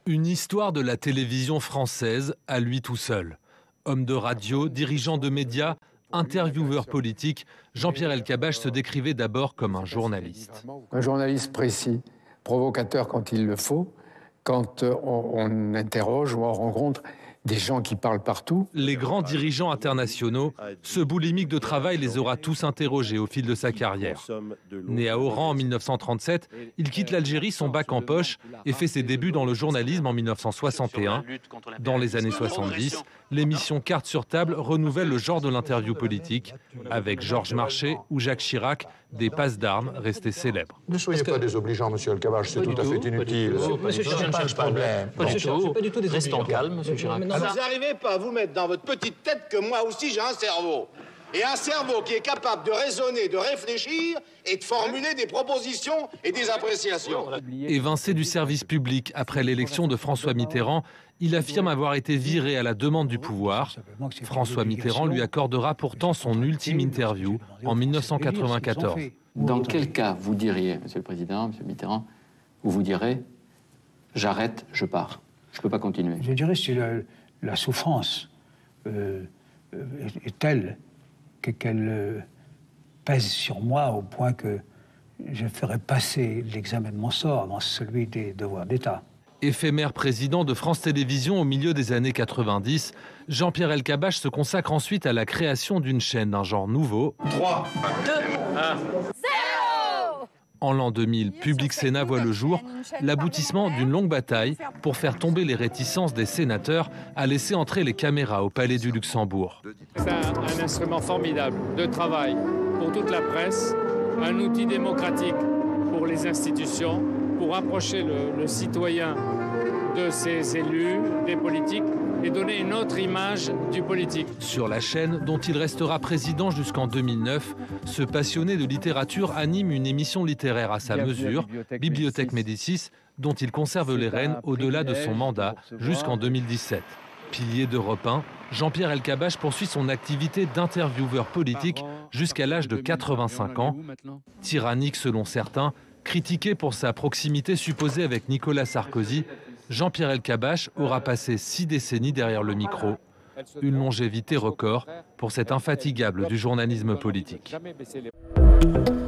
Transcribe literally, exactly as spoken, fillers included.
Une histoire de la télévision française à lui tout seul. Homme de radio, dirigeant de médias, intervieweur politique, Jean-Pierre Elkabbach se décrivait d'abord comme un journaliste. Un journaliste précis, provocateur quand il le faut, quand on, on interroge ou on rencontre des gens qui parlent partout. Les grands dirigeants internationaux, ce boulimique de travail les aura tous interrogés au fil de sa carrière. Né à Oran en mille neuf cent trente-sept, il quitte l'Algérie son bac en poche et fait ses débuts dans le journalisme en mille neuf cent soixante et un. Dans les années soixante-dix, l'émission Cartes sur table renouvelle le genre de l'interview politique, avec Georges Marchais ou Jacques Chirac, des passes d'armes restés célèbres. Ne soyez pas désobligeant, monsieur Elkabbach, c'est tout à fait inutile. Monsieur Chirac, je ne cherche pas de problème. Pas du tout. Pas du tout. Restons calmes, monsieur Chirac. Vous n'arrivez pas à vous mettre dans votre petite tête que moi aussi j'ai un cerveau. Et un cerveau qui est capable de raisonner, de réfléchir et de formuler des propositions et des appréciations. Évincé du service public après l'élection de François Mitterrand, il affirme avoir été viré à la demande du pouvoir. François Mitterrand lui accordera pourtant son ultime interview en mille neuf cent quatre-vingt-quatorze. Dans quel cas vous diriez, monsieur le Président, monsieur Mitterrand, où vous direz « j'arrête, je pars, je ne peux pas continuer ». Je dirais si la, la souffrance euh, est telle qu'elle euh, pèse sur moi au point que je ferai passer l'examen de mon sort avant celui des devoirs d'État. Éphémère président de France Télévisions au milieu des années quatre-vingt-dix, Jean-Pierre Elkabbach se consacre ensuite à la création d'une chaîne d'un genre nouveau. trois, deux, un. En l'an deux mille, Public Sénat voit le jour, l'aboutissement d'une longue bataille pour faire tomber les réticences des sénateurs à laisser entrer les caméras au Palais du Luxembourg. C'est un, un instrument formidable de travail pour toute la presse, un outil démocratique pour les institutions, pour rapprocher le, le citoyen de ses élus, des politiques, et donner une autre image du politique. Sur la chaîne, dont il restera président jusqu'en deux mille neuf, ce passionné de littérature anime une émission littéraire à sa mesure, Bibliothèque Médicis, dont il conserve les rênes au-delà de son mandat jusqu'en deux mille dix-sept. Pilier d'Europe un, Jean-Pierre Elkabbach poursuit son activité d'intervieweur politique jusqu'à l'âge de quatre-vingt-cinq ans. Tyrannique selon certains, critiqué pour sa proximité supposée avec Nicolas Sarkozy, Jean-Pierre Elkabbach aura passé six décennies derrière le micro. Une longévité record pour cet infatigable du journalisme politique.